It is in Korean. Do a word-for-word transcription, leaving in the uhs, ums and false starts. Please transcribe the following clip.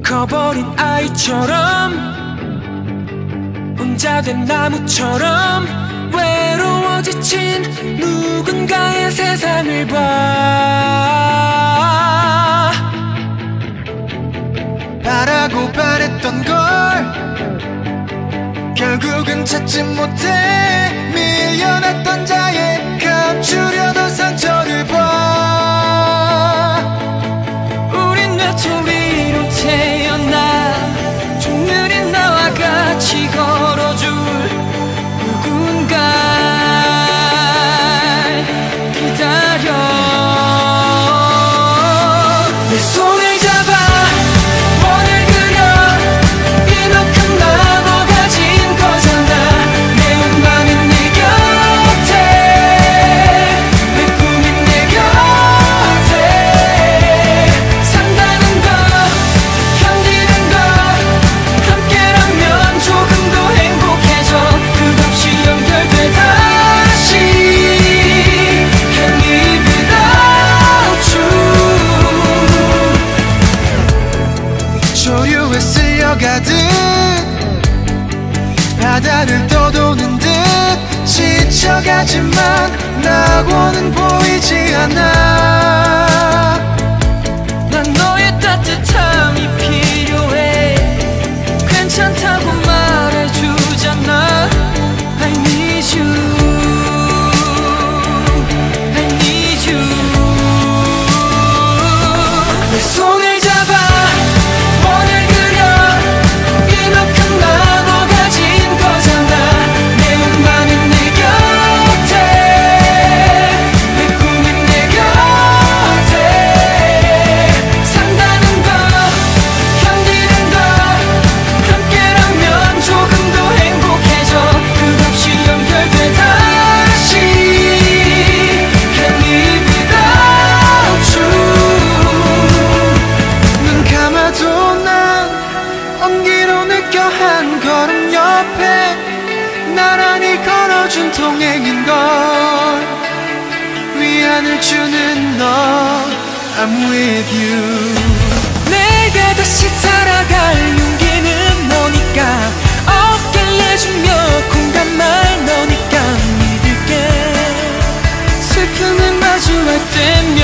커버린 아이처럼 혼자 된 나무처럼 외로워 지친 누군가의 세상을 봐. 바라고 바랬던 걸 결국은 찾지 못해 밀려났던 자의 감추려던 상처를 봐. 우린 외톨이로 태어나 좀 느린 나와 같이 걸어줄 누군가 기다려. 내 손을 잡아 원을 그려 이만큼 나눠 가진 거잖아. 내 운명은 네 곁에 내 꿈인 내 곁에 산다는 거 견디는 거 함께라면 조금 더 행복해져. 끝없이 연결돼 다시 Can't live without you. 조류에 쓸려가듯 바다를 떠도는 듯 지쳐가지만 낙원은 보이지 않아. 난 너의 따뜻함이 필요해. 괜찮다고 말해주잖아. I need you, I need you. 내 손을 잡아 원을 그려 이만큼 나눠 가진 거잖아. 내 운명은 내 곁에 내 꿈인 내 곁에 산다는 거 견디는 거 함께라면 조금 더 행복해져. 끝없이 연결돼 다시 Can't live without you. 눈 감아도 난 온기로 느껴 한 걸음 옆에 나란히 걸어준 동행인걸. 위안을 주는 너 I'm with you. 내가 다시 살아갈 용기는 너니까 어깨를 내주며 공감할 너니까 믿을게. 슬픔을 마주할 땐